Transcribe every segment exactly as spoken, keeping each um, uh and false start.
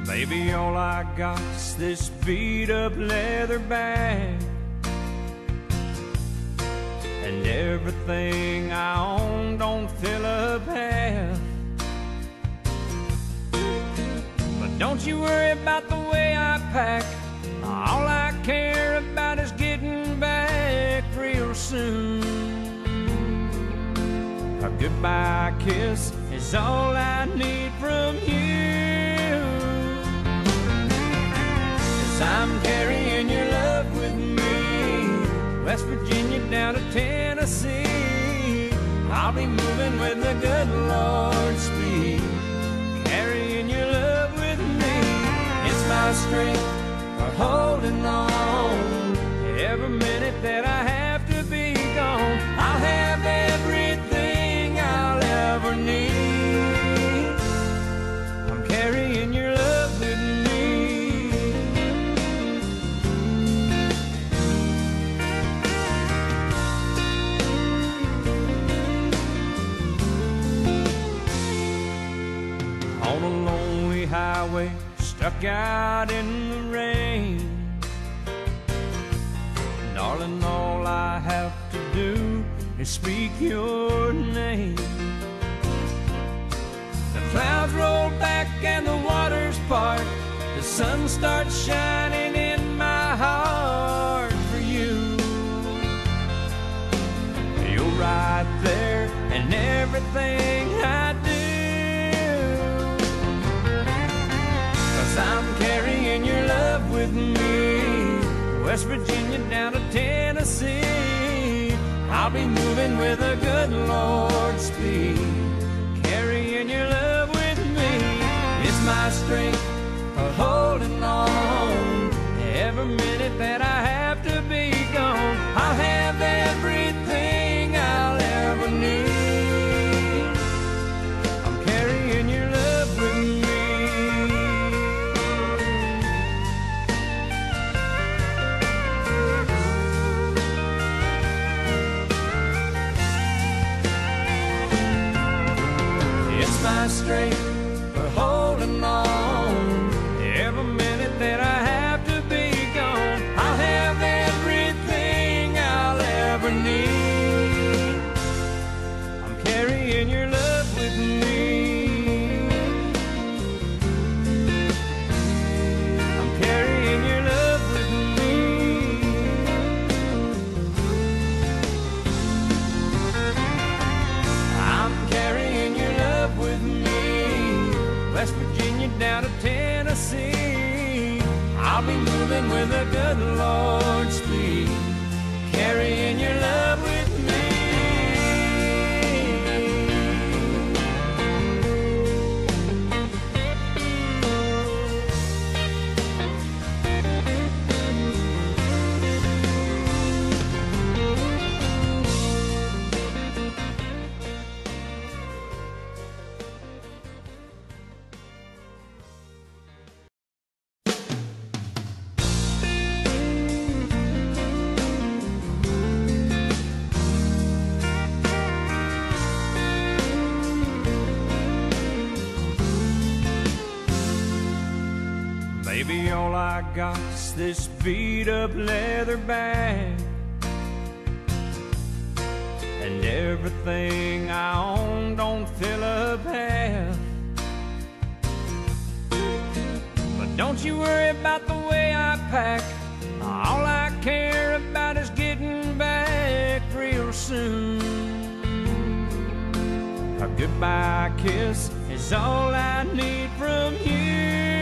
Baby, all I got's this beat up leather bag, and everything I own don't fill up half. But don't you worry about the way I pack. All I care about is getting back real soon. A goodbye kiss is all I need from you. 'Cause I'm carrying your love with me, West Virginia down to Tennessee. I'll be moving with the good Lord's speed, carrying your love with me. It's my strength for holding on. Every minute that I have to be gone, I'll have everything I'll ever need. I'm carrying your love with me. On a lonely highway, stuck out in the rain, darling, all I have to do is speak your name. The clouds roll back and the waters part, the sun starts shining in my heart for you. You're right there in everything I do, 'cause I'm carrying your love with me, West Virginia down to Tennessee. I'll be moving with a good Lord's speed, carrying your love with me. It's my strength for holding on. Every minute that I have to be gone, I'll have everything I'll ever need. I'm carrying your love with me. My strength for holding on. Every minute that I have to be gone, I'll have everything I'll ever need. I'm carrying your love with me. I'm carrying your love with me. I'm carrying your love with me, West Virginia down to Tennessee. I'll be moving with a good Lord's speed, carrying your love with me. Baby, all I got's this beat up leather bag, and everything I own don't fill up half. But don't you worry about the way I pack. All I care about is getting back real soon. A goodbye kiss is all I need from you.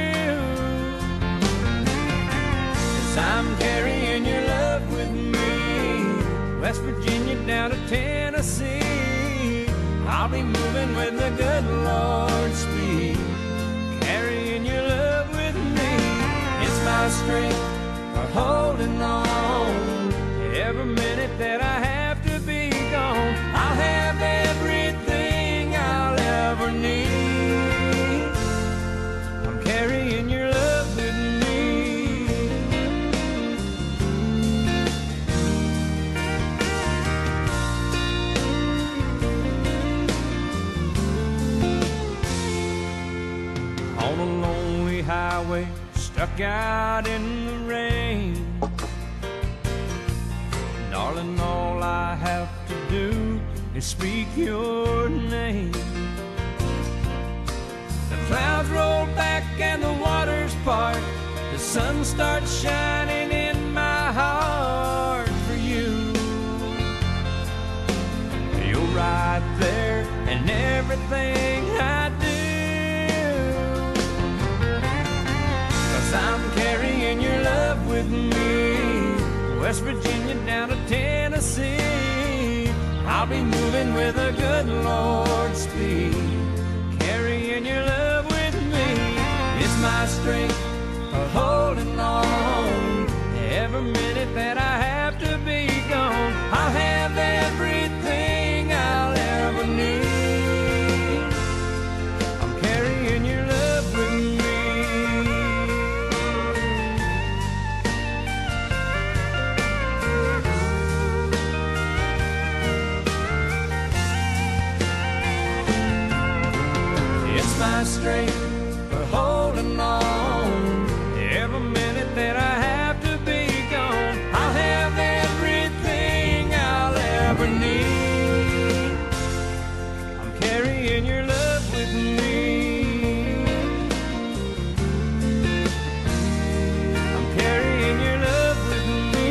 I'm carrying your love with me, West Virginia down to Tennessee. I'll be moving with the good Lord's speed, carrying your love with me. It's my strength for holding on. Every minute that I have to be gone, I'll have everything I'll ever need. I'm carrying your love with me. highway, stuck out in the rain. Darling, all I have to do is speak your name. The clouds roll back and the waters part. The sun starts shining in my heart for you. You're right there in everything I do, 'cause I'm carrying your love with me, West Virginia down to Tennessee. I'll be moving with a good Lord's speed, carrying your love with me. It's my strength for holding on. Every minute that I have to be gone, I'll have everything I'll ever need. I'm carrying your love with me. It's my strength for holding on. Every minute that I have to be gone, I'll have everything I'll ever need. I'm carrying your love with me. I'm carrying your love with me.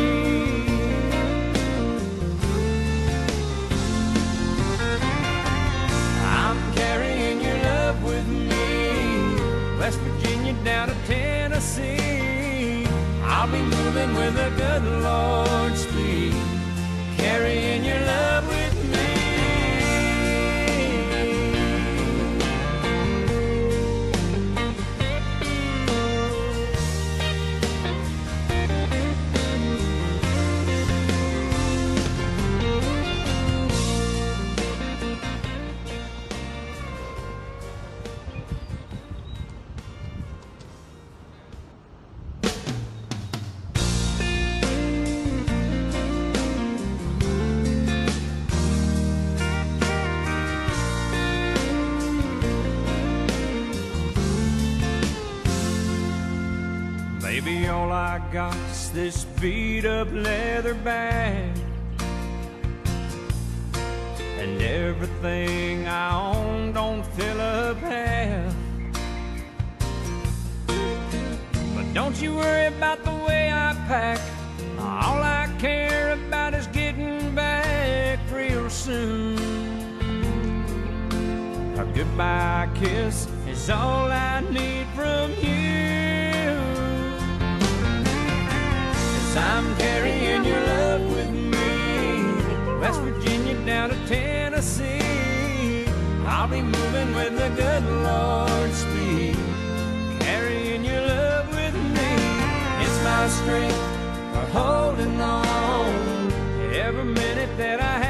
I'm carrying your love with me, West Virginia down to Tennessee. I'll be moving with a good Lord's speed, carrying your love with me. Baby, all I got's this beat-up leather bag, and everything I own don't fill up half. But don't you worry about the way I pack. All I care about is getting back real soon. A goodbye kiss is all I need from you. I'm carrying your love with me, West Virginia down to Tennessee. I'll be moving with the good Lord's speed, carrying your love with me. It's my strength for holding on. Every minute that I have